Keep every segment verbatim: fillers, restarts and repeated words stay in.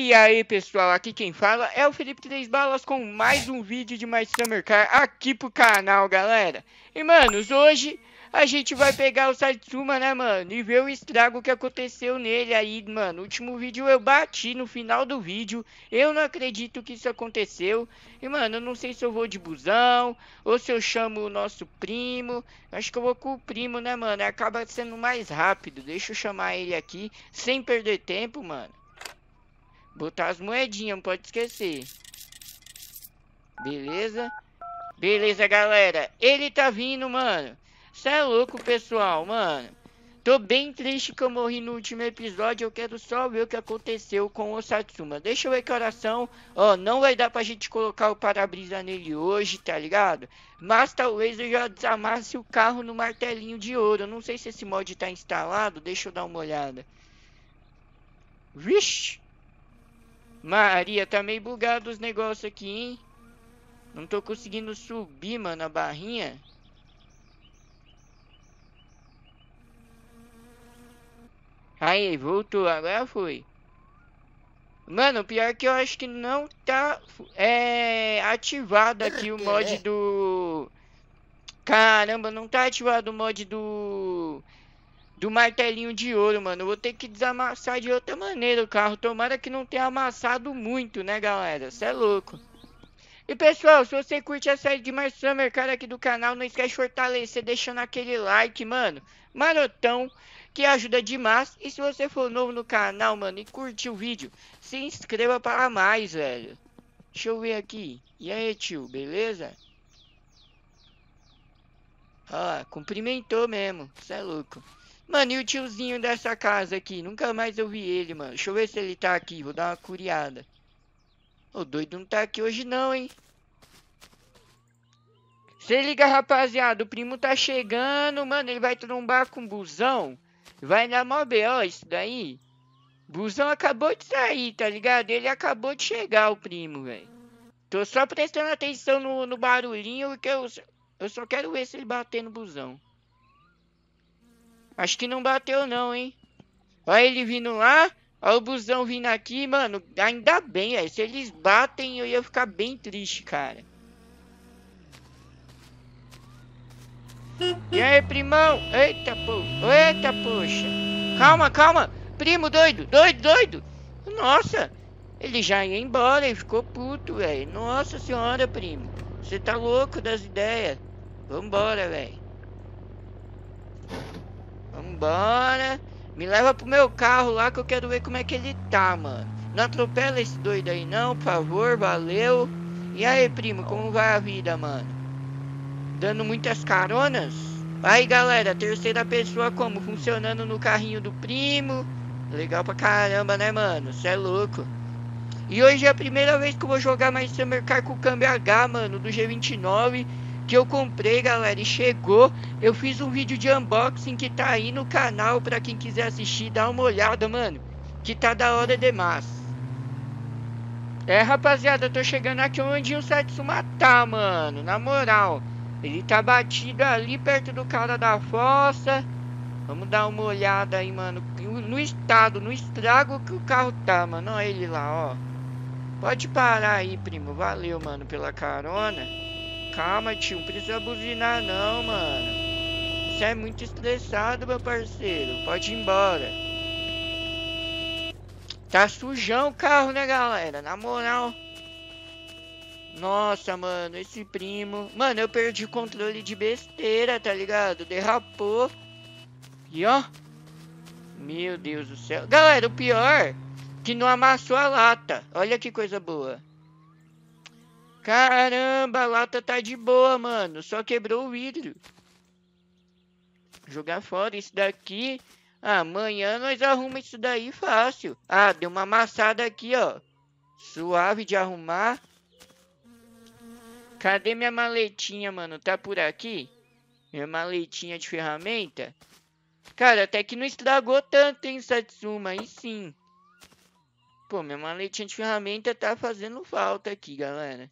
E aí pessoal, aqui quem fala é o Felipe Três Balas com mais um vídeo de My Summer Car aqui pro canal, galera. E manos, hoje a gente vai pegar o Satsuma, né mano, e ver o estrago que aconteceu nele aí, mano. O último vídeo eu bati no final do vídeo, eu não acredito que isso aconteceu. E mano, eu não sei se eu vou de busão, ou se eu chamo o nosso primo. Acho que eu vou com o primo, né mano, acaba sendo mais rápido. Deixa eu chamar ele aqui, sem perder tempo, mano. Botar as moedinhas, não pode esquecer. Beleza? Beleza, galera. Ele tá vindo, mano. Cê é louco, pessoal, mano. Tô bem triste que eu morri no último episódio. Eu quero só ver o que aconteceu com o Satsuma. Deixa eu ver que oração. Ó, não vai dar pra gente colocar o para-brisa nele hoje, tá ligado? Mas talvez eu já desamasse o carro no martelinho de ouro. Eu não sei se esse mod tá instalado. Deixa eu dar uma olhada. Vixe! Maria, tá meio bugado os negócios aqui, hein? Não tô conseguindo subir, mano, a barrinha. Aí, voltou, agora foi. Mano, o pior é que eu acho que não tá é, ativado aqui o mod do... Caramba, não tá ativado o mod do... Do martelinho de ouro, mano. Eu vou ter que desamassar de outra maneira o carro. Tomara que não tenha amassado muito, né, galera? Cê é louco. E pessoal, se você curte a série de My Summer Car aqui do canal, não esquece de fortalecer deixando aquele like, mano, marotão, que ajuda demais. E se você for novo no canal, mano, e curte o vídeo, se inscreva para mais, velho. Deixa eu ver aqui. E aí, tio, beleza? Ó, cumprimentou mesmo, cê é louco. Mano, e o tiozinho dessa casa aqui? Nunca mais eu vi ele, mano. Deixa eu ver se ele tá aqui, vou dar uma curiada. O doido não tá aqui hoje não, hein? Se liga, rapaziada, o primo tá chegando, mano, ele vai trombar com o busão. Vai dar mó B O isso daí. Busão acabou de sair, tá ligado? Ele acabou de chegar, o primo, velho. Tô só prestando atenção no, no barulhinho, porque eu, eu só quero ver se ele bater no busão. Acho que não bateu não, hein? Olha ele vindo lá, olha o busão vindo aqui, mano. Ainda bem, velho. Se eles batem, eu ia ficar bem triste, cara. E aí, primão? Eita, pô. Eita, poxa. Calma, calma. Primo doido, doido, doido. Nossa. Ele já ia embora, ele ficou puto, velho. Nossa senhora, primo. Você tá louco das ideias. Vambora, velho. Vambora. Me leva pro meu carro lá que eu quero ver como é que ele tá, mano. Não atropela esse doido aí não, por favor, valeu. E aí, primo, como vai a vida, mano? Dando muitas caronas? Aí, galera, terceira pessoa como? Funcionando no carrinho do primo. Legal pra caramba, né, mano? Cê é louco. E hoje é a primeira vez que eu vou jogar mais Summer Car com o câmbio H, mano, do G vinte e nove. Que eu comprei, galera, e chegou. Eu fiz um vídeo de unboxing que tá aí no canal pra quem quiser assistir. Dá uma olhada, mano, que tá da hora demais. É, rapaziada, eu tô chegando aqui onde o Satsuma tá, mano. Na moral, ele tá batido ali perto do cara da fossa. Vamos dar uma olhada aí, mano, no estado, no estrago que o carro tá, mano. Olha ele lá, ó. Pode parar aí, primo. Valeu, mano, pela carona. Calma, tio. Não precisa buzinar, não, mano. Você é muito estressado, meu parceiro. Pode ir embora. Tá sujão o carro, né, galera? Na moral. Nossa, mano, esse primo... Mano, eu perdi o controle de besteira, tá ligado? Derrapou. E ó. Meu Deus do céu. Galera, o pior... Que não amassou a lata. Olha que coisa boa. Caramba, a lata tá de boa, mano. Só quebrou o vidro. Jogar fora isso daqui. Amanhã nós arrumamos isso daí fácil. Ah, deu uma amassada aqui, ó. Suave de arrumar. Cadê minha maletinha, mano? Tá por aqui? Minha maletinha de ferramenta? Cara, até que não estragou tanto, hein, Satsuma? Aí sim. Pô, minha maletinha de ferramenta tá fazendo falta aqui, galera.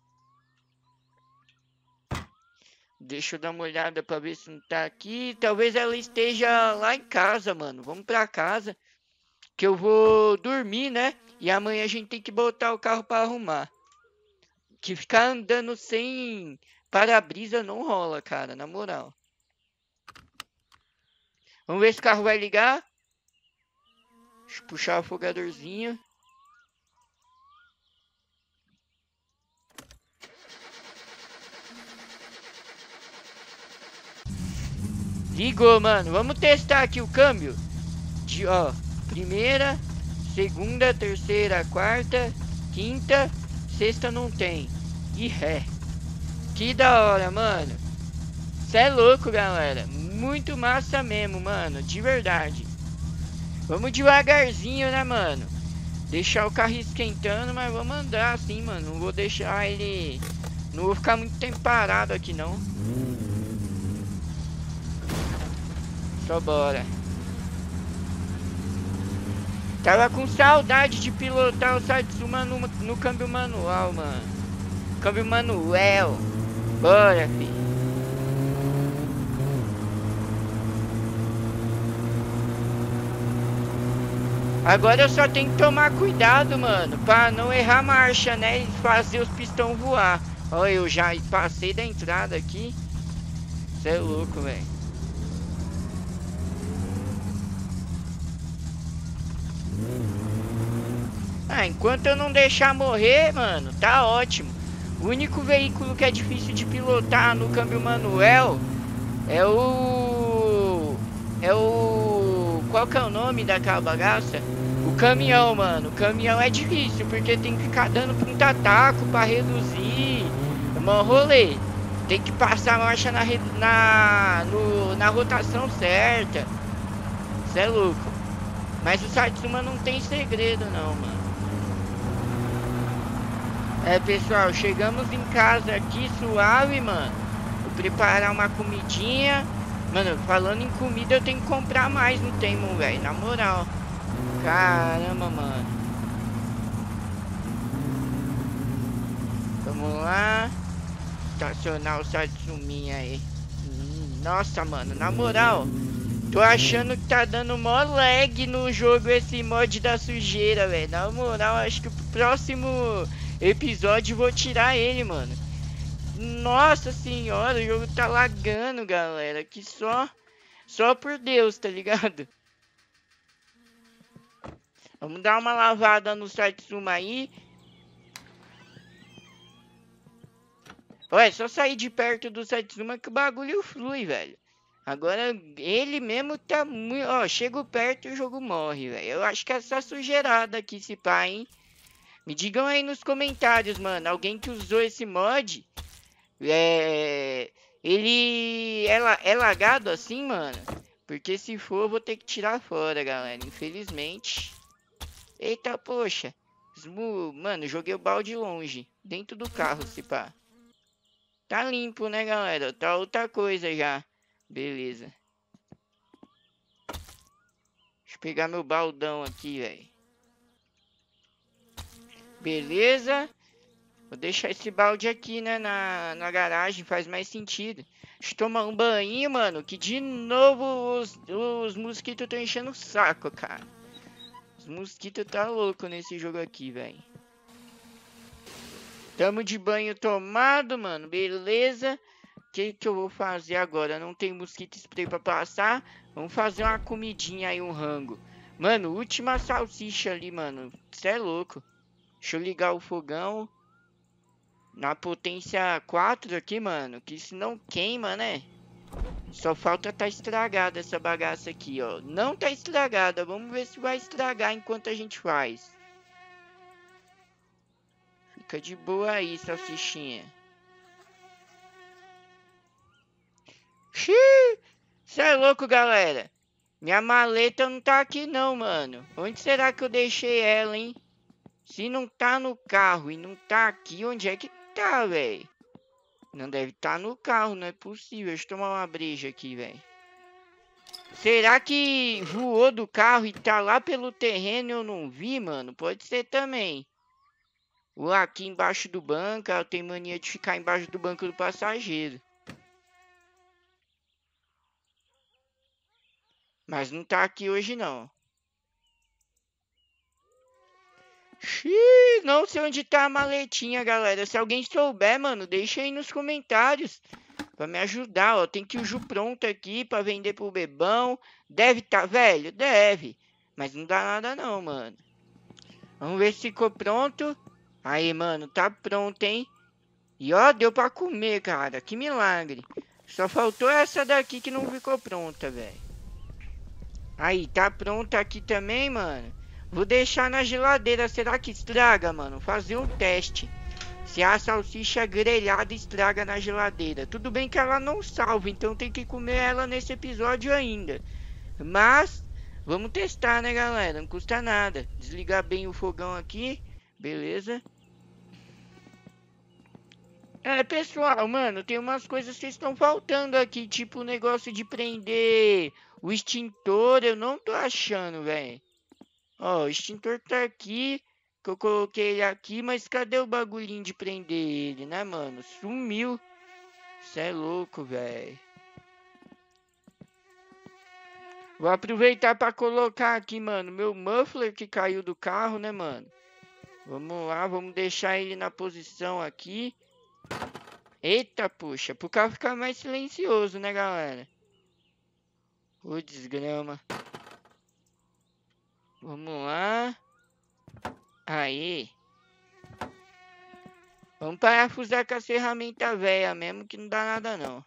Deixa eu dar uma olhada pra ver se não tá aqui. Talvez ela esteja lá em casa, mano. Vamos pra casa. Que eu vou dormir, né? E amanhã a gente tem que botar o carro pra arrumar. Que ficar andando sem para-brisa não rola, cara, na moral. Vamos ver se o carro vai ligar. Deixa eu puxar o afogadorzinho. Ligou, mano. Vamos testar aqui o câmbio. De, ó, primeira, segunda, terceira, quarta, quinta, sexta não tem. E ré. Que da hora, mano. Cê é louco, galera. Muito massa mesmo, mano. De verdade. Vamos devagarzinho, né, mano? Deixar o carro esquentando, mas vamos andar assim, mano. Não vou deixar ele... Não vou ficar muito tempo parado aqui, não. Só bora. Tava com saudade de pilotar o Satsuma no, no câmbio manual, mano. Câmbio manual. Bora, filho. Agora eu só tenho que tomar cuidado, mano, pra não errar a marcha, né? E fazer os pistão voar. Olha, eu já passei da entrada aqui. Cê é louco, velho. Ah, enquanto eu não deixar morrer, mano, tá ótimo. O único veículo que é difícil de pilotar no câmbio manual é o... É o... Qual que é o nome daquela bagaça? O caminhão, mano. O caminhão é difícil, porque tem que ficar dando punta-taco pra reduzir. É um rolê. Tem que passar a marcha na, na, no, na rotação certa. Isso é louco. Mas o Satsuma não tem segredo não, mano. É, pessoal, chegamos em casa aqui suave, mano. Vou preparar uma comidinha. Mano, falando em comida, eu tenho que comprar mais no Temu, velho. Na moral. Caramba, mano. Vamos lá. Estacionar o Satsuminha aí. Nossa, mano, na moral. Tô achando que tá dando mó lag no jogo esse mod da sujeira, velho. Na moral, acho que pro próximo episódio vou tirar ele, mano. Nossa senhora, o jogo tá lagando, galera. Que só, só por Deus, tá ligado? Vamos dar uma lavada no Satsuma aí. Olha, é só sair de perto do Satsuma que o bagulho flui, velho. Agora, ele mesmo tá muito... Ó, chego perto e o jogo morre, velho. Eu acho que é essa sujeirada aqui, esse pá, hein? Me digam aí nos comentários, mano. Alguém que usou esse mod... É... Ele é, la... é lagado assim, mano? Porque se for, eu vou ter que tirar fora, galera. Infelizmente. Eita, poxa. Mano, joguei o balde longe. Dentro do carro, se pá. Tá limpo, né, galera? Tá outra coisa já. Beleza. Deixa eu pegar meu baldão aqui, velho. Beleza. Vou deixar esse balde aqui, né, na, na garagem. Faz mais sentido. Deixa eu tomar um banho, mano. Que de novo os, os mosquitos estão enchendo o saco, cara. Os mosquitos tá louco nesse jogo aqui, velho. Tamo de banho tomado, mano. Beleza. O que que eu vou fazer agora? Não tem mosquito spray pra passar. Vamos fazer uma comidinha aí, um rango. Mano, última salsicha ali, mano. Cê é louco. Deixa eu ligar o fogão. Na potência quatro aqui, mano. Que se não queima, né? Só falta tá estragada essa bagaça aqui, ó. Não tá estragada. Vamos ver se vai estragar enquanto a gente faz. Fica de boa aí, salsichinha. Xiii! Cê é louco, galera. Minha maleta não tá aqui não, mano. Onde será que eu deixei ela, hein? Se não tá no carro e não tá aqui, onde é que tá, velho? Não deve estar tá no carro, não é possível. Deixa eu tomar uma breja aqui, velho. Será que voou do carro e tá lá pelo terreno e eu não vi, mano? Pode ser também. Ou aqui embaixo do banco, ela tem mania de ficar embaixo do banco do passageiro. Mas não tá aqui hoje, não. Xiii, não sei onde tá a maletinha, galera. Se alguém souber, mano, deixa aí nos comentários pra me ajudar, ó. Tem que o Ju pronto aqui pra vender pro bebão. Deve tá, velho? Deve. Mas não dá nada não, mano. Vamos ver se ficou pronto. Aí, mano, tá pronto, hein? E ó, deu pra comer, cara. Que milagre. Só faltou essa daqui que não ficou pronta, velho. Aí, tá pronta aqui também, mano. Vou deixar na geladeira. Será que estraga, mano? Fazer um teste. Se a salsicha grelhada estraga na geladeira. Tudo bem que ela não salva, então tem que comer ela nesse episódio ainda. Mas, vamos testar, né, galera? Não custa nada. Desligar bem o fogão aqui. Beleza. É, pessoal, mano, tem umas coisas que estão faltando aqui. Tipo o negócio de prender o extintor. Eu não tô achando, velho. Ó, o extintor tá aqui. Que eu coloquei ele aqui, mas cadê o bagulhinho de prender ele, né, mano? Sumiu. Cê é louco, velho. Vou aproveitar pra colocar aqui, mano, meu muffler que caiu do carro, né, mano? Vamos lá, vamos deixar ele na posição aqui. Eita, puxa, pro carro ficar mais silencioso, né, galera? Ô, desgrama. Vamos lá. Aí. Vamos parafusar com as ferramentas velhas mesmo, que não dá nada não.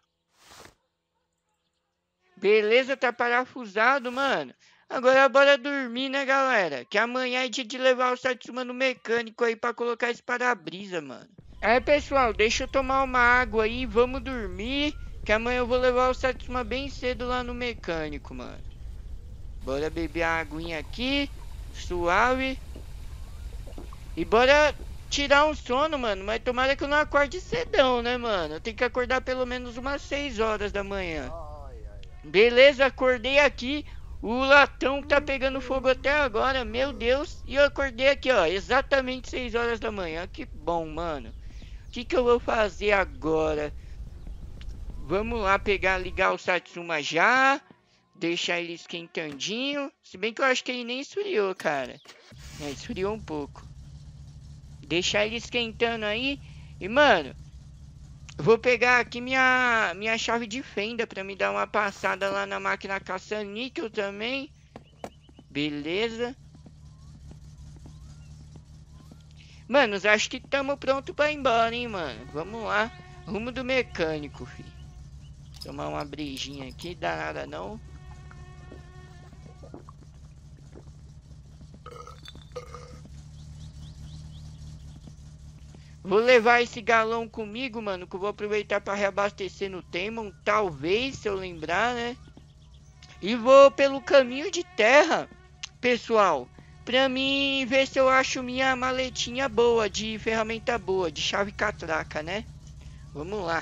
Beleza, tá parafusado, mano. Agora bora dormir, né, galera? Que amanhã é dia de levar o Satsuma no mecânico aí pra colocar esse para-brisa, mano. Aí, pessoal, deixa eu tomar uma água aí, vamos dormir. Que amanhã eu vou levar o Satsuma bem cedo lá no mecânico, mano. Bora beber a aguinha aqui, suave. E bora tirar um sono, mano. Mas tomara que eu não acorde cedão, né, mano? Eu tenho que acordar pelo menos umas seis horas da manhã. Beleza, acordei aqui. O latão tá pegando fogo até agora, meu Deus. E eu acordei aqui, ó, exatamente seis horas da manhã. Que bom, mano. O que que eu vou fazer agora? Vamos lá pegar, ligar o Satsuma já. Deixar ele esquentandinho. Se bem que eu acho que ele nem esfriou, cara. É, esfriou um pouco. Deixar ele esquentando aí. E, mano, vou pegar aqui minha, minha chave de fenda pra me dar uma passada lá na máquina caça-níquel também. Beleza. Manos, acho que estamos pronto pra ir embora, hein, mano. Vamos lá. Rumo do mecânico, filho. Tomar uma brejinha aqui, dá nada não. Vou levar esse galão comigo, mano, que eu vou aproveitar para reabastecer no Temon, talvez, se eu lembrar, né? E vou pelo caminho de terra, pessoal, pra mim ver se eu acho minha maletinha boa, de ferramenta boa, de chave catraca, né? Vamos lá.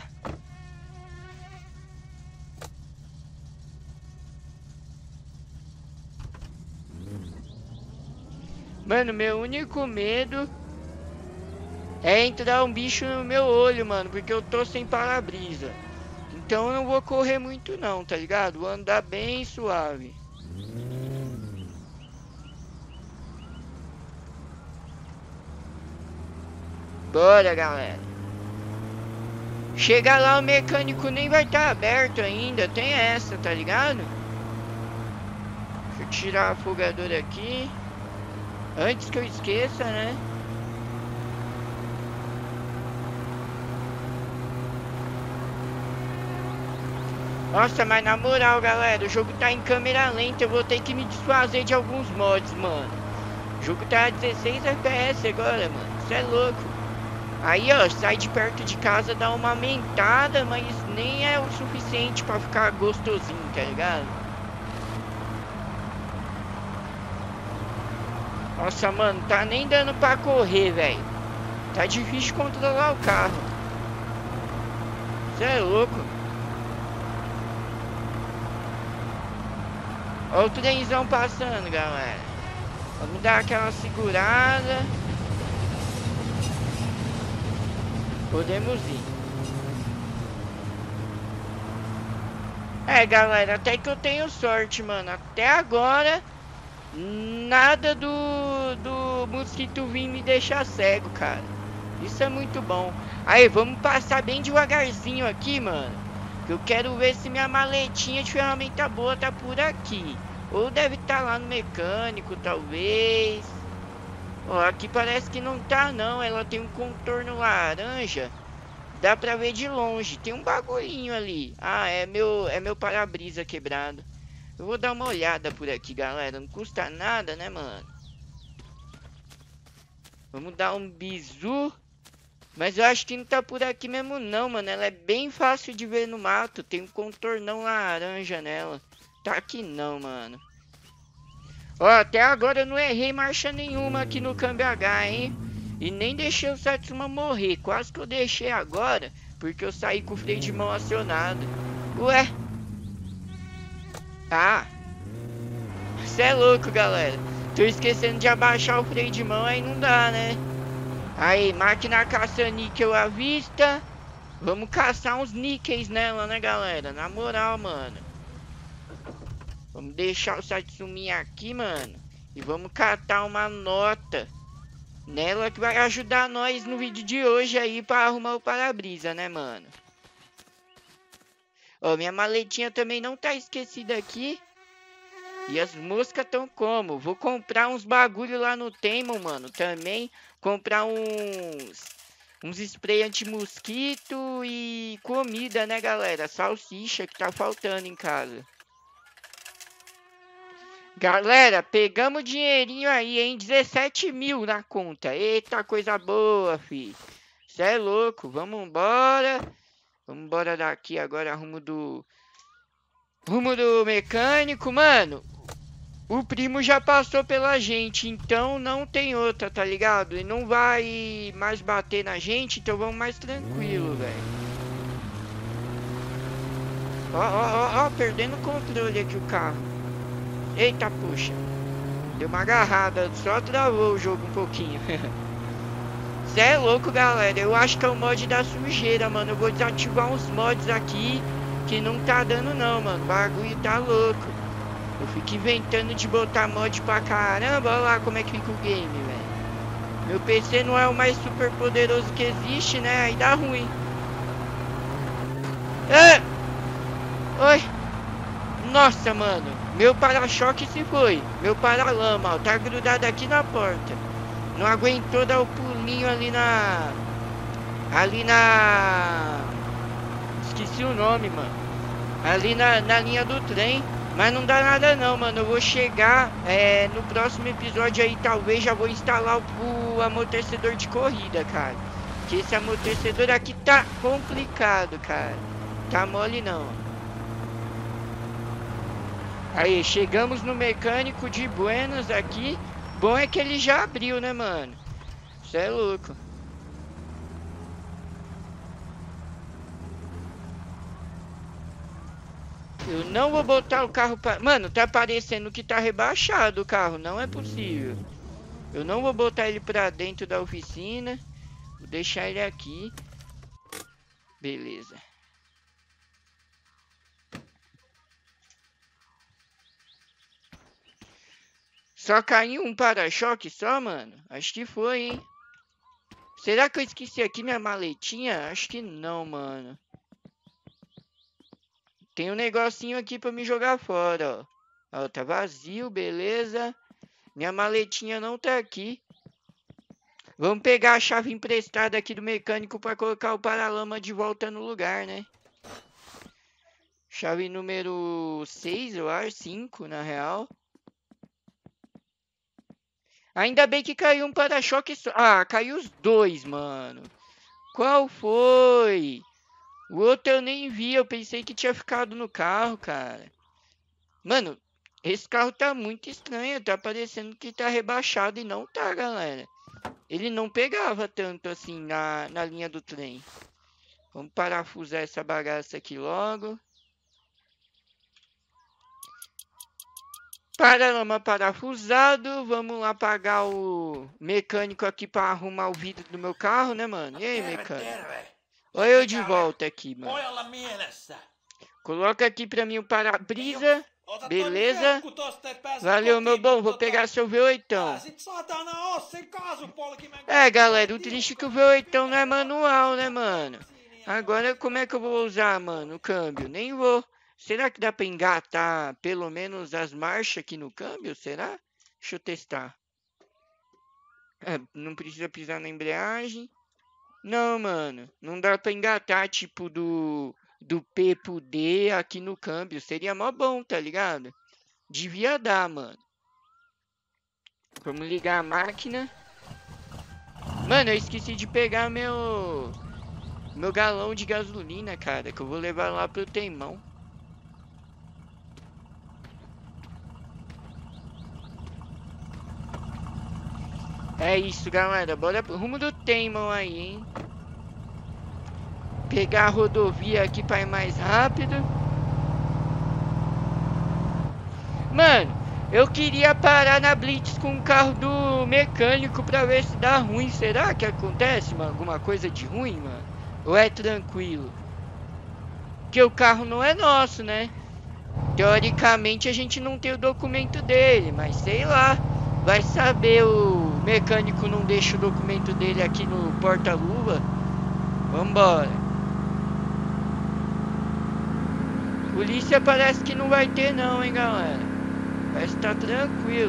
Mano, meu único medo é entrar um bicho no meu olho, mano, porque eu tô sem para-brisa. Então eu não vou correr muito não, tá ligado? Vou andar bem suave. Bora, galera. Chegar lá, o mecânico nem vai estar aberto ainda, tem essa, tá ligado? Deixa eu tirar a folgadora aqui. Antes que eu esqueça, né? Nossa, mas na moral, galera, o jogo tá em câmera lenta, eu vou ter que me desfazer de alguns mods, mano. O jogo tá a dezesseis F P S agora, mano, isso é louco. Aí, ó, sai de perto de casa, dá uma aumentada, mas nem é o suficiente pra ficar gostosinho, tá ligado? Nossa, mano, tá nem dando pra correr, velho. Tá difícil controlar o carro. Isso é louco. Olha o trenzão passando, galera. Vamos dar aquela segurada. Podemos ir. É, galera, até que eu tenho sorte, mano. Até agora nada do, do mosquito vir me deixar cego, cara. Isso é muito bom. Aí, vamos passar bem devagarzinho aqui, mano. Que eu quero ver se minha maletinha de ferramenta boa tá por aqui. Ou deve estar lá no mecânico, talvez. Ó, aqui parece que não tá, não. Ela tem um contorno laranja. Dá pra ver de longe. Tem um bagulhinho ali. Ah, é meu, é meu para-brisa quebrado. Eu vou dar uma olhada por aqui, galera. Não custa nada, né, mano? Vamos dar um bizu. Mas eu acho que não tá por aqui mesmo não, mano. Ela é bem fácil de ver no mato. Tem um contornão laranja nela. Tá aqui não, mano. Ó, até agora eu não errei marcha nenhuma aqui no câmbio H, hein? E nem deixei o Satsuma morrer. Quase que eu deixei agora, porque eu saí com o freio de mão acionado. Ué? Ah. Você é louco, galera. Tô esquecendo de abaixar o freio de mão, aí não dá, né? Aí, máquina caça níquel à vista. Vamos caçar uns níqueis nela, né, galera? Na moral, mano. Vamos deixar o Satsuminha aqui, mano. E vamos catar uma nota nela que vai ajudar nós no vídeo de hoje aí pra arrumar o para-brisa, né, mano? Ó, minha maletinha também não tá esquecida aqui. E as moscas tão como? Vou comprar uns bagulho lá no Temo, mano. Também comprar uns... Uns spray anti-mosquito e comida, né, galera? Salsicha que tá faltando em casa. Galera, pegamos dinheirinho aí, hein? dezessete mil na conta. Eita, coisa boa, fi. Cê é louco. Vamos embora. Vamos embora daqui agora, rumo do... Rumo do mecânico, mano. O primo já passou pela gente, então não tem outra, tá ligado? E não vai mais bater na gente, então vamos mais tranquilo, velho. Ó, ó, ó, ó, perdendo o controle aqui o carro. Eita, puxa. Deu uma agarrada, só travou o jogo um pouquinho. Cê é louco, galera. Eu acho que é o mod da sujeira, mano. Eu vou desativar uns mods aqui que não tá dando não, mano. O bagulho tá louco. Eu fico inventando de botar mod pra caramba. Olha lá como é que fica o game, velho. Meu P C não é o mais super poderoso que existe, né? Aí dá ruim. Ah! Oi! Nossa, mano. Meu para-choque se foi. Meu para-lama, ó. Tá grudado aqui na porta. Não aguentou dar o pulinho ali na... Ali na... Esqueci o nome, mano. Ali na, na linha do trem. Mas não dá nada não, mano. Eu vou chegar é, no próximo episódio aí, talvez já vou instalar o, o amortecedor de corrida, cara. Que esse amortecedor aqui tá complicado, cara. Tá mole não. Aí, chegamos no mecânico de Buenos aqui. Bom é que ele já abriu, né, mano? Cê é louco. Eu não vou botar o carro pra... Mano, tá parecendo que tá rebaixado o carro. Não é possível. Eu não vou botar ele pra dentro da oficina. Vou deixar ele aqui. Beleza. Só caiu um para-choque só, mano? Acho que foi, hein? Será que eu esqueci aqui minha maletinha? Acho que não, mano. Tem um negocinho aqui pra me jogar fora, ó. Ó, tá vazio, beleza. Minha maletinha não tá aqui. Vamos pegar a chave emprestada aqui do mecânico pra colocar o paralama de volta no lugar, né? Chave número seis, eu acho. cinco, na real. Ainda bem que caiu um para-choque só. Ah, caiu os dois, mano. Qual foi? O outro eu nem vi, eu pensei que tinha ficado no carro, cara. Mano, esse carro tá muito estranho, tá parecendo que tá rebaixado e não tá, galera. Ele não pegava tanto assim na, na linha do trem. Vamos parafusar essa bagaça aqui logo. Paralama parafusado, vamos lá pagar o mecânico aqui pra arrumar o vidro do meu carro, né, mano? E aí, mecânico? Olha eu de volta aqui, mano. Coloca aqui pra mim o para-brisa. Beleza? Valeu, meu bom. Vou pegar seu V oito. É, galera, o triste é que o V oito não é manual, né, mano? Agora, como é que eu vou usar, mano, o câmbio? Nem vou. Será que dá pra engatar pelo menos as marchas aqui no câmbio? Será? Deixa eu testar. É, não precisa pisar na embreagem. Não, mano. Não dá pra engatar, tipo, do, do P pro D aqui no câmbio. Seria mó bom, tá ligado? Devia dar, mano. Vamos ligar a máquina. Mano, eu esqueci de pegar meu... Meu galão de gasolina, cara. Que eu vou levar lá pro Teimão. É isso, galera. Bora pro rumo do Teimão aí, hein? Pegar a rodovia aqui pra ir mais rápido. Mano, eu queria parar na Blitz com o carro do mecânico pra ver se dá ruim. Será que acontece, mano? Alguma coisa de ruim, mano? Ou é tranquilo? Porque o carro não é nosso, né? Teoricamente a gente não tem o documento dele, mas sei lá. Vai saber, o mecânico não deixa o documento dele aqui no porta-luva. Vambora. Polícia parece que não vai ter não, hein, galera. Parece que tá tranquilo.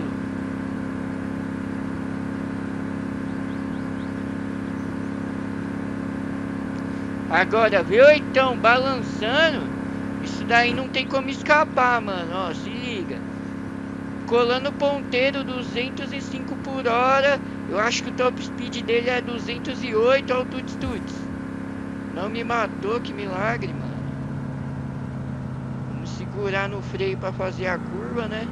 Agora, V oito balançando. Isso daí não tem como escapar, mano. Ó, se liga. Colando ponteiro duzentos e cinco por hora. Eu acho que o top speed dele é duzentos e oito ao tuts tuts. Não me matou, que milagre, mano. Vamos segurar no freio pra fazer a curva, né?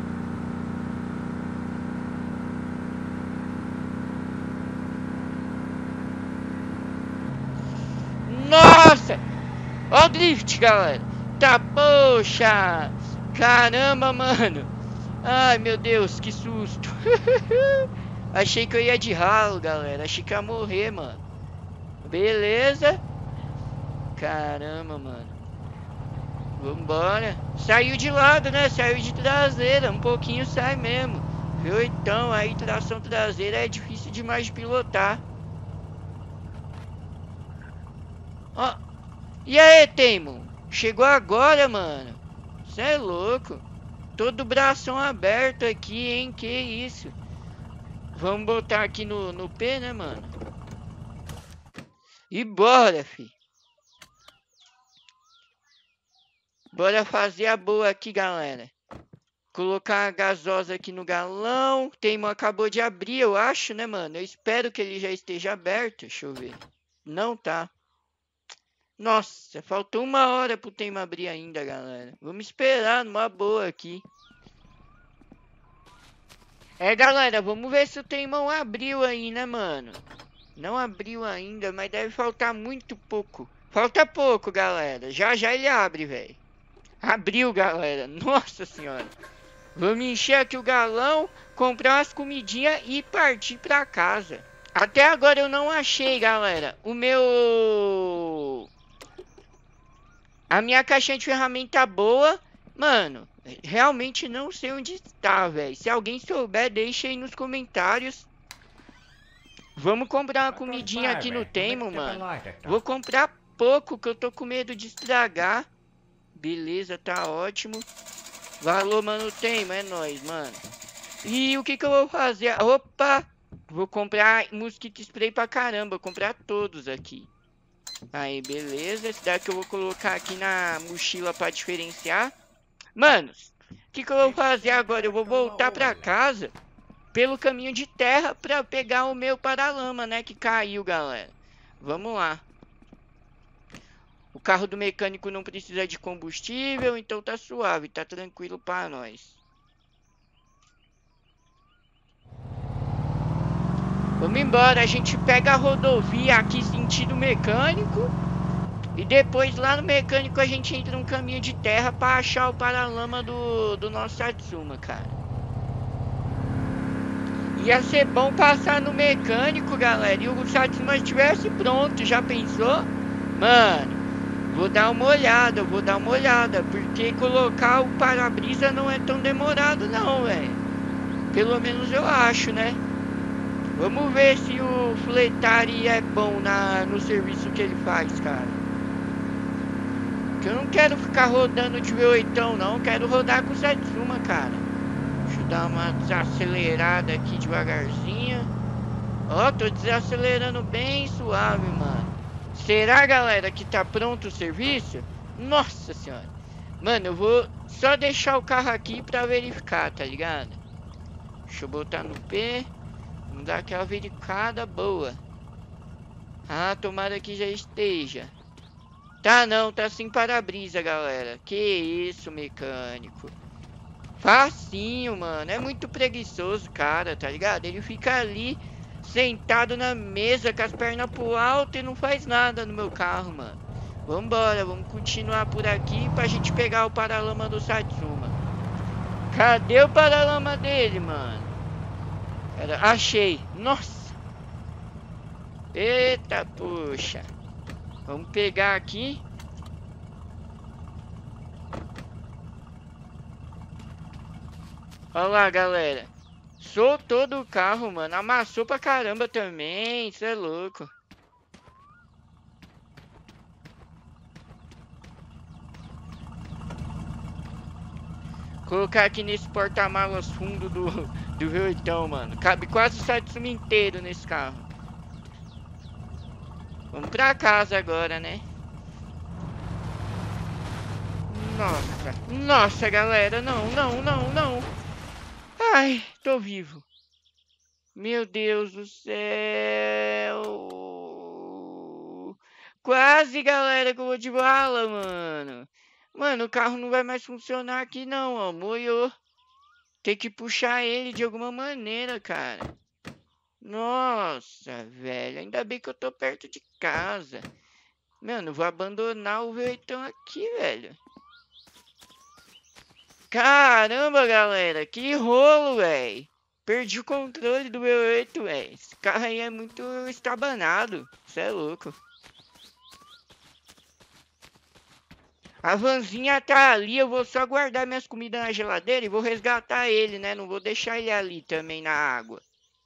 Nossa! Ó o drift, galera. Tá, poxa. Caramba, mano. Ai, meu Deus, que susto. Achei que eu ia de ralo, galera. Achei que ia morrer, mano. Beleza. Caramba, mano. Vambora. Saiu de lado, né? Saiu de traseira. Um pouquinho sai mesmo. Viu? Então, aí tração traseira é difícil demais de pilotar. Ó. E aí, Teimon? Chegou agora, mano. Cê é louco. Todo bração aberto aqui, hein? Que isso? Vamos botar aqui no, no P, né, mano? E bora, fi. Bora fazer a boa aqui, galera. Colocar a gasosa aqui no galão. Teimon acabou de abrir, eu acho, né, mano? Eu espero que ele já esteja aberto. Deixa eu ver. Não tá. Nossa, faltou uma hora pro Teimon abrir ainda, galera. Vamos esperar numa boa aqui. É, galera, vamos ver se o Teimon abriu aí, né, mano? Não abriu ainda, mas deve faltar muito pouco. Falta pouco, galera. Já já ele abre, velho. Abriu, galera. Nossa senhora. Vamos encher aqui o galão, comprar umas comidinhas e partir pra casa. Até agora eu não achei, galera, o meu... A minha caixinha de ferramenta boa. Mano, realmente não sei onde está, velho. Se alguém souber, deixa aí nos comentários. Vamos comprar uma comidinha aqui no Teimon, mano. Vou comprar pouco, que eu tô com medo de estragar. Beleza, tá ótimo. Valeu, mano, Teimon, é nóis, mano. E o que que eu vou fazer? Opa! Vou comprar mosquito spray pra caramba. Vou comprar todos aqui. Aí, beleza. Esse daqui eu vou colocar aqui na mochila pra diferenciar. Manos, o que que eu vou fazer agora? Eu vou voltar pra casa pelo caminho de terra pra pegar o meu paralama, né? Que caiu, galera. Vamos lá. O carro do mecânico não precisa de combustível, então tá suave, tá tranquilo pra nós. Vamos embora, a gente pega a rodovia aqui sentido mecânico. E depois lá no mecânico a gente entra num caminho de terra pra achar o paralama do, do nosso Satsuma, cara. Ia ser bom passar no mecânico, galera, e o Satsuma estivesse pronto, já pensou? Mano, Vou dar uma olhada, vou dar uma olhada, porque colocar o para-brisa não é tão demorado não, velho. Pelo menos eu acho, né? Vamos ver se o Fletari é bom na, no serviço que ele faz, cara. Porque eu não quero ficar rodando de V oito não, quero rodar com o Satsuma, cara. Deixa eu dar uma desacelerada aqui devagarzinho. Ó, tô desacelerando bem suave, mano. Será, galera, que tá pronto o serviço? Nossa senhora. Mano, eu vou só deixar o carro aqui pra verificar, tá ligado? Deixa eu botar no P. Vamos dar aquela verificada boa. Ah, tomara que já esteja. Tá não, tá sem para-brisa, galera. Que isso, mecânico. Facinho, mano. É muito preguiçoso, cara, tá ligado? Ele fica ali sentado na mesa com as pernas pro alto e não faz nada no meu carro, mano. Vambora, vamos continuar por aqui pra gente pegar o paralama do Satsuma. Cadê o paralama dele, mano? Era, achei. Nossa. Eita, poxa. Vamos pegar aqui. Olha lá, galera. Soltou do carro, mano. Amassou pra caramba também. Isso é louco. Colocar aqui nesse porta-malas fundo do, do V oito, mano. Cabe quase o Satsuma inteiro nesse carro. Vamos pra casa agora, né? Nossa. Nossa, galera. Não, não, não, não. Ai, tô vivo. Meu Deus do céu. Quase, galera, que eu vou de bala, mano. Mano, o carro não vai mais funcionar aqui não, ó. Moiou. Tem que puxar ele de alguma maneira, cara. Nossa, velho. Ainda bem que eu tô perto de casa. Mano, vou abandonar o V oito aqui, velho. Caramba, galera. Que rolo, velho. Perdi o controle do V oito, velho. Esse carro aí é muito estabanado. Isso é louco. A vanzinha tá ali, eu vou só guardar minhas comidas na geladeira e vou resgatar ele, né? Não vou deixar ele ali também na água.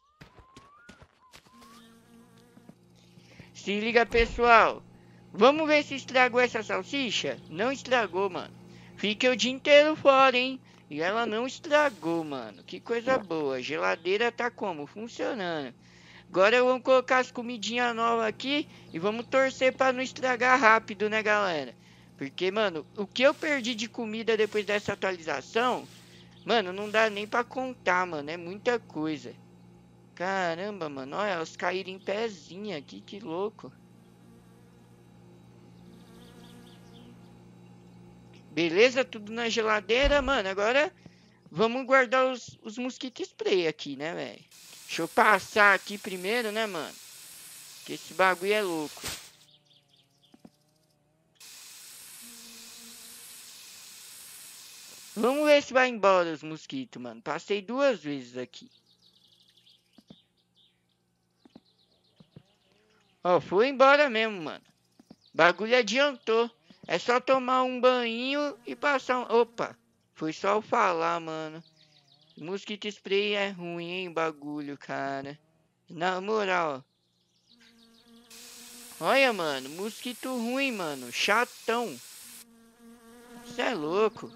Se liga, pessoal. Vamos ver se estragou essa salsicha? Não estragou, mano. Fiquei o dia inteiro fora, hein? E ela não estragou, mano. Que coisa boa. A geladeira tá como? Funcionando. Agora vamos colocar as comidinhas novas aqui e vamos torcer pra não estragar rápido, né, galera? Porque, mano, o que eu perdi de comida depois dessa atualização, mano, não dá nem pra contar, mano. É muita coisa. Caramba, mano. Olha, elas caíram em pezinha aqui, que louco. Beleza, tudo na geladeira, mano. Agora vamos guardar os, os mosquito spray aqui, né, velho? Deixa eu passar aqui primeiro, né, mano? Que esse bagulho é louco. Vamos ver se vai embora os mosquitos, mano. Passei duas vezes aqui. Ó, foi embora mesmo, mano. Bagulho adiantou. É só tomar um banho e passar um... Opa, foi só eu falar, mano. Mosquito spray é ruim, hein, bagulho, cara. Na moral. Olha, mano, mosquito ruim, mano. Chatão. Isso é louco.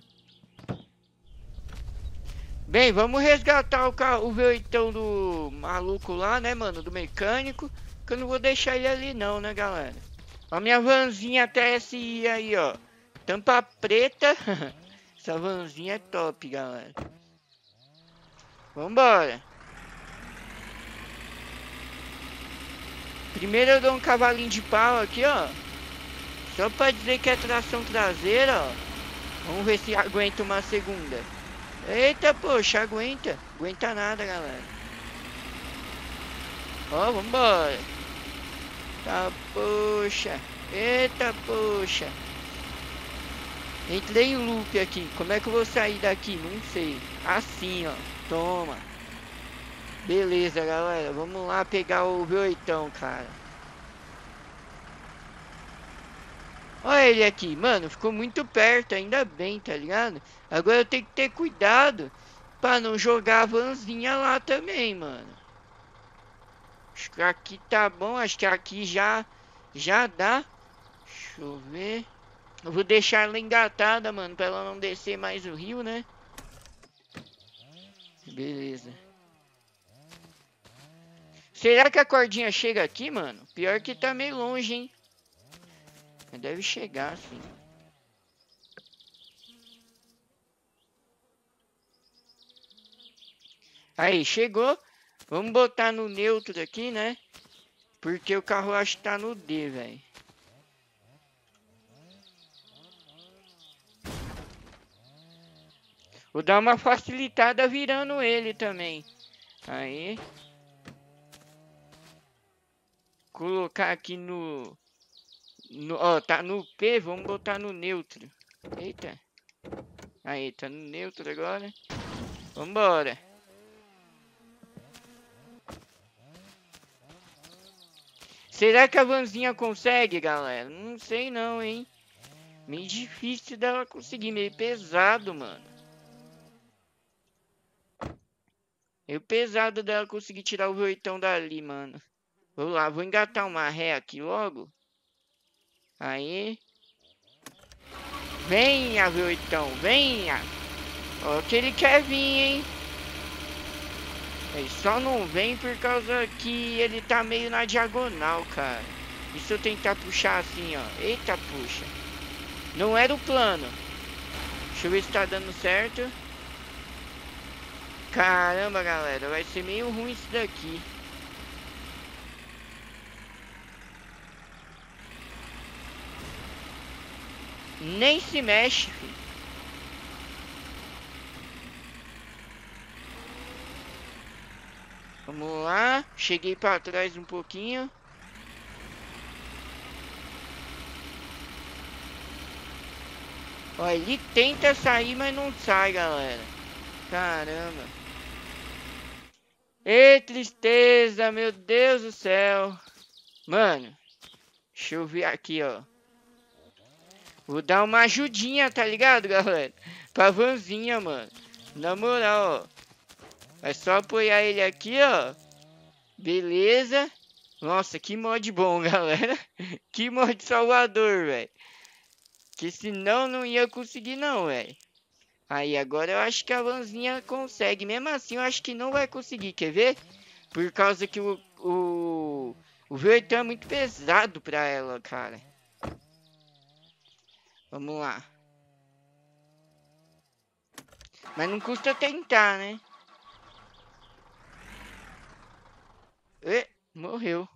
Bem, vamos resgatar o, carro, o V oito do maluco lá, né, mano? Do mecânico. Que eu não vou deixar ele ali não, né, galera? A minha vanzinha T S I aí, ó. Tampa preta. Essa vanzinha é top, galera. Vambora. Primeiro eu dou um cavalinho de pau aqui, ó. Só pra dizer que é tração traseira, ó. Vamos ver se aguenta uma segunda. Eita, poxa, aguenta. Aguenta nada, galera. Ó, vambora. Tá, poxa. Eita, poxa. Entrei em loop aqui. Como é que eu vou sair daqui? Não sei. Assim, ó. Toma. Beleza, galera. Vamos lá pegar o V oito, cara. Olha ele aqui, mano, ficou muito perto, ainda bem, tá ligado? Agora eu tenho que ter cuidado pra não jogar a vanzinha lá também, mano. Acho que aqui tá bom, acho que aqui já, já dá. Deixa eu ver. Eu vou deixar ela engatada, mano, pra ela não descer mais o rio, né? Beleza. Será que a cordinha chega aqui, mano? Pior que tá meio longe, hein? Mas deve chegar, sim. Aí, chegou. Vamos botar no neutro aqui, né? Porque o carro acho que tá no D, velho. Vou dar uma facilitada virando ele também. Aí. Colocar aqui no... no ó, tá no P, vamos botar no neutro. Eita. Aí, tá no neutro agora. Vambora. Será que a vanzinha consegue, galera? Não sei não, hein? Meio difícil dela conseguir, meio pesado, mano. Meio pesado dela conseguir tirar o V oito dali, mano. Vou lá, vou engatar uma ré aqui logo. Aí. Venha, V oito, venha. Ó, que ele quer vir, hein? Ele só não vem por causa que ele tá meio na diagonal, cara. E se eu tentar puxar assim, ó? Eita, puxa. Não era o plano. Deixa eu ver se tá dando certo. Caramba, galera. Vai ser meio ruim isso daqui. Nem se mexe, filho. Vamos lá. Cheguei pra trás um pouquinho. Ó, ele tenta sair, mas não sai, galera. Caramba. Ê, tristeza, meu Deus do céu. Mano, deixa eu ver aqui, ó. Vou dar uma ajudinha, tá ligado, galera? Pra vanzinha, mano. Na moral, ó. É só apoiar ele aqui, ó. Beleza. Nossa, que mod bom, galera. Que mod salvador, velho. Que senão não ia conseguir não, velho. Aí, agora eu acho que a vanzinha consegue. Mesmo assim, eu acho que não vai conseguir. Quer ver? Por causa que o... O, o V oito é muito pesado pra ela, cara. Vamos lá. Mas não custa tentar, né? E, morreu.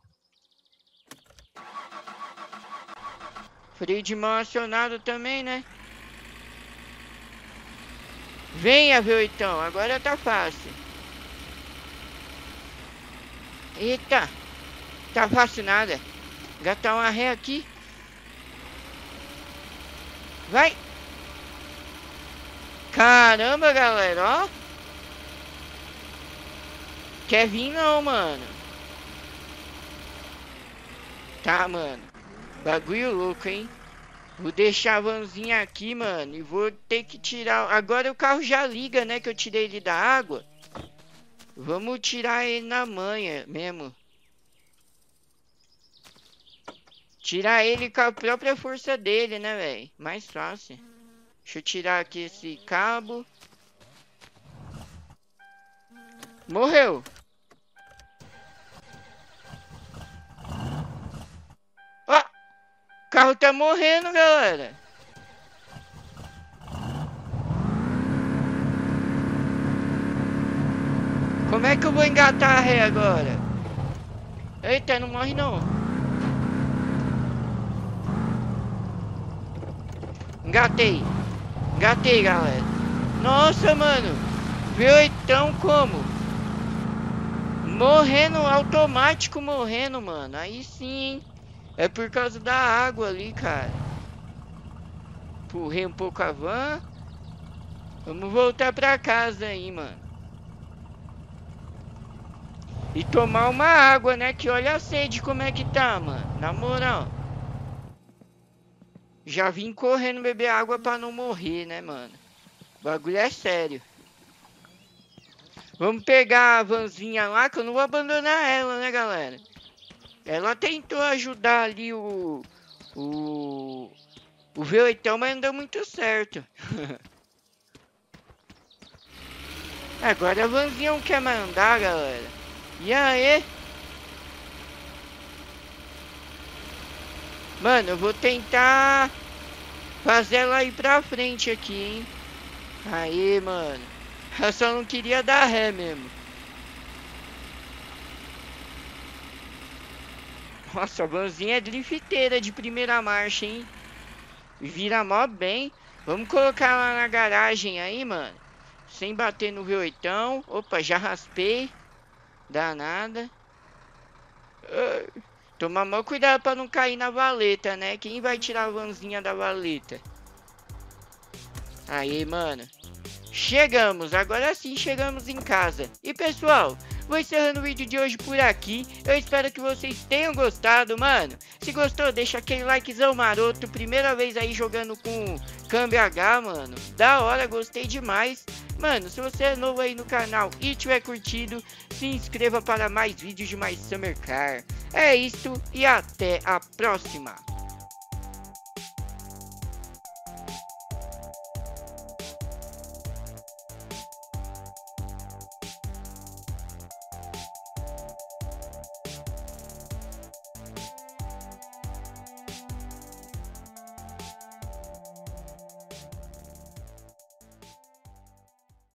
Freio de mão acionado também, né? Venha, V oito, agora tá fácil. Eita, tá fácil nada. Gatar uma ré aqui. Vai. Caramba, galera, ó. Quer vir não, mano. Tá, mano. Bagulho louco, hein? Vou deixar a vanzinha aqui, mano. E vou ter que tirar... Agora o carro já liga, né? Que eu tirei ele da água. Vamos tirar ele na manha mesmo. Tirar ele com a própria força dele, né, velho? Mais fácil. Deixa eu tirar aqui esse cabo. Morreu. Ó, o carro tá morrendo, galera. Como é que eu vou engatar a ré agora? Eita, não morre não. Engatei. Engatei, galera. Nossa, mano. V oito como? Morrendo, automático morrendo, mano. Aí sim, hein? É por causa da água ali, cara. Empurrei um pouco a van. Vamos voltar pra casa aí, mano. E tomar uma água, né? Que olha a sede como é que tá, mano. Na moral. Já vim correndo beber água pra não morrer, né, mano? O bagulho é sério. Vamos pegar a vanzinha lá, que eu não vou abandonar ela, né, galera? Ela tentou ajudar ali o... O... O V oito, mas não deu muito certo. Agora a vanzinha não quer mais andar, galera. E aí? Mano, eu vou tentar fazer ela ir pra frente aqui, hein? Aí, mano. Eu só não queria dar ré mesmo. Nossa, a vanzinha é drifteira de primeira marcha, hein? Vira mó bem. Vamos colocar lá na garagem aí, mano. Sem bater no V oito. Opa, já raspei. Danada. Tomar maior cuidado pra não cair na valeta, né? Quem vai tirar a vanzinha da valeta? Aí, mano. Chegamos, agora sim chegamos em casa. E pessoal, vou encerrando o vídeo de hoje por aqui. Eu espero que vocês tenham gostado, mano. Se gostou, deixa aquele likezão maroto. Primeira vez aí jogando com câmbio H, mano. Da hora, gostei demais. Mano, se você é novo aí no canal e tiver curtido, se inscreva para mais vídeos de mais Summer Car. É isso e até a próxima.